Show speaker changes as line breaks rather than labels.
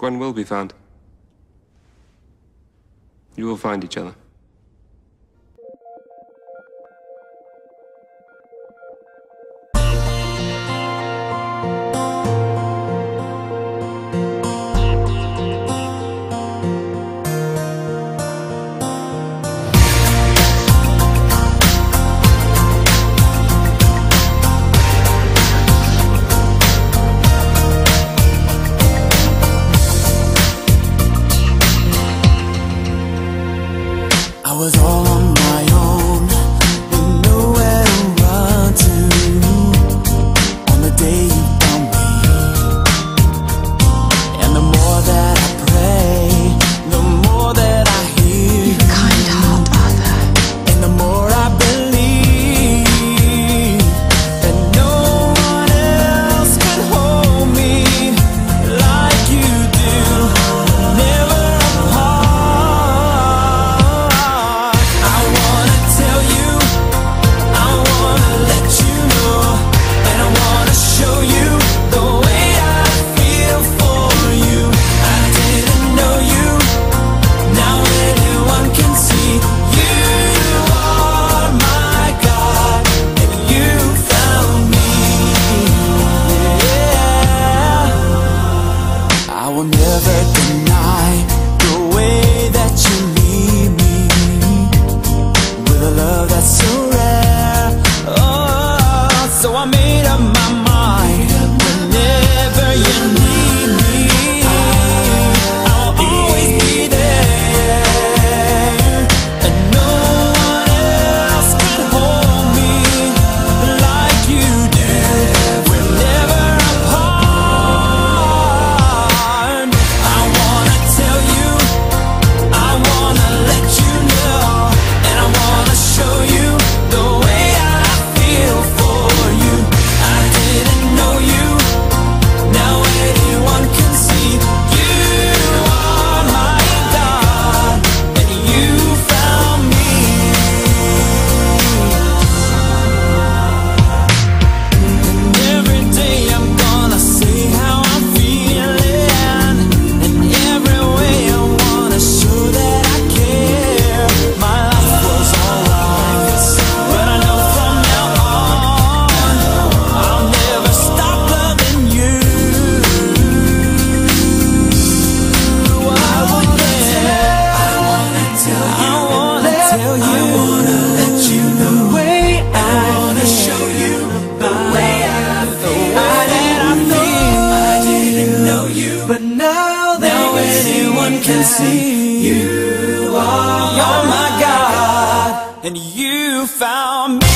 Gwen will be found. You will find each other.
I was all on my own, with nowhere to run to. On the day you found me, and the more that I pray, the more that I hear
you kind heart, Arthur.
And the more I believe that no one else can hold me like you do. Never I will never deny the way that you lead me, with a love that's so rare. Oh, so I made up my mind. Whenever you need me, I'll always be there. And no one else can hold me like you do. We're never can see you are my God, and you found me.